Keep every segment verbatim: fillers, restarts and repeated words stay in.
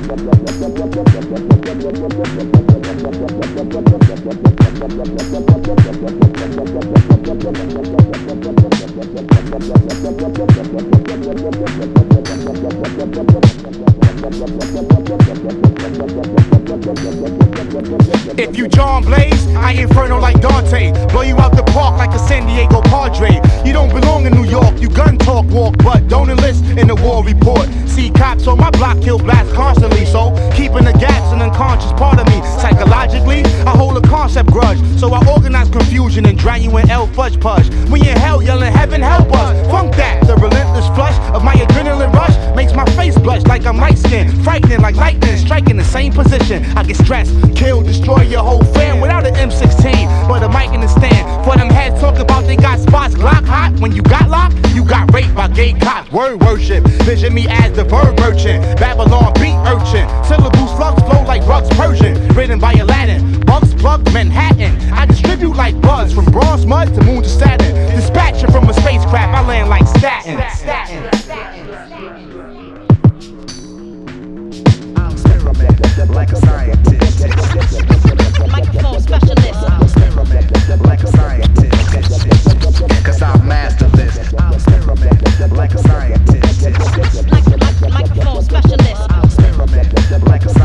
If you John Blaze, I inferno like Dante. Blow you out the park like a San Diego Padre. You don't belong in New York, you gun talk walk, but don't enlist in the war report. See cops on my block kill blast constantly, so keeping the gaps an unconscious part of me. Psychologically, I hold a concept grudge, so I organize confusion and drown you in L fudge push. We in hell yelling heaven help us. Funk that, the relentless flush of my adrenaline rush makes my face blush like I'm light skinned, frightening like lightning, striking the same position. I get stressed, kill, destroy your whole fam without an M sixteen, but a mic in the stand. For them heads talk about they got spots Glock hot. When you got locked, you got raped by gay cops. Word worship, vision me as the verb merchant, Babylon beat urchin. Syllable slugs flow like rugs Persian, written by Aladdin. Bugs plug Manhattan. I distribute like buzz from bronze mud to moon to Saturn. Dispatching from a spacecraft, I land like Staten. I'm experiment like a scientist. Microphone specialist. I'm experiment like a scientist. Cause I master this. I'm experiment like a scientist. Microphone specialist. I'm experiment like a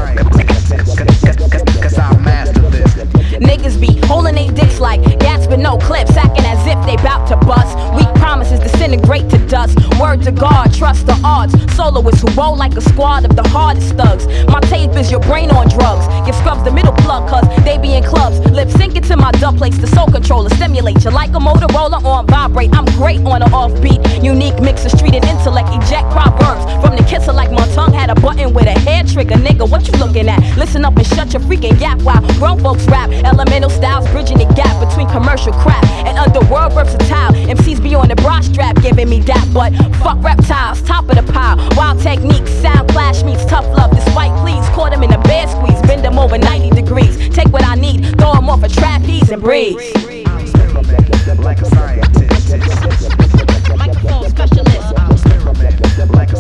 scientist. Cause I master this. Niggas be holding they dicks like gats with no clips, acting as if they bout to bust. Weak promises disintegrate to dust. Word to God, trust the odds. Soloists who roll like a squad of the hardest thugs. My tape is your brain on drugs. Give scrubs the middle plug cause they be in clubs. Lip sync into my dub plates, the soul controller. Stimulate you like a Motorola on vibrate. I'm great on an offbeat. Unique mix of street and intellect. Eject proverbs from the kisser like my tongue had a button with a hair trigger. Nigga, what you looking at? Listen up and shut your freaking gap while grown folks rap. Elemental styles bridging the gap between commercial crap and underworld versatile. M Cs be on the bra strap giving me that, but fuck reptiles, top of the pile. Wild techniques, sound clash meets tough love. Despite please, caught him in a bed squeeze, bend them over ninety degrees. Take what I need, throw him off a trapeze and breathe. I'm experiment like a scientist. Microphone specialist. I'm experiment like a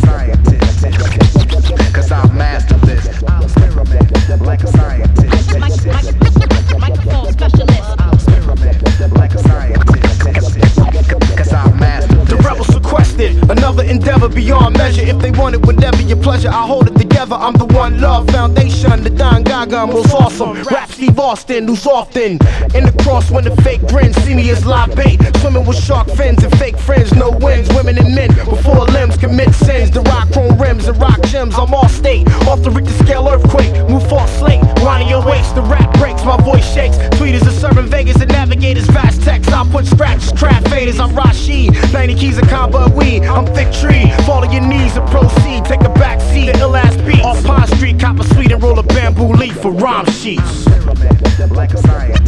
scientist. Cause I master this. I'm experiment like a scientist. Microphone specialist. I'm experiment like a scientist. Cause I master this. The rebels sequestered, another endeavor beyond measure. If they want it, whatever your pleasure, I hold it together. I'm the one love foundation, the Don Gaga most awesome. Rap Steve Austin, who's often in the cross when the fake grins see me as live bait. Swimming with shark fins and fake friends, no wins. Women and men with four limbs commit sins. The rock chrome rims and rock gems, I'm all state. Off the Richter scale earthquake, move false slate. Winding your waist, the rap breaks, my voice shakes. Tweeters are serving Vegas and navigators, fast text. I put scratches, trap faders, I'm Rashid. ninety keys of combo weed, I'm thick tree. Fall on your knees and proceed, take a back seat. The ill ass beat, off Pine Street, cop a sweet and roll a bamboo leaf for rhyme sheets. Like a scientist.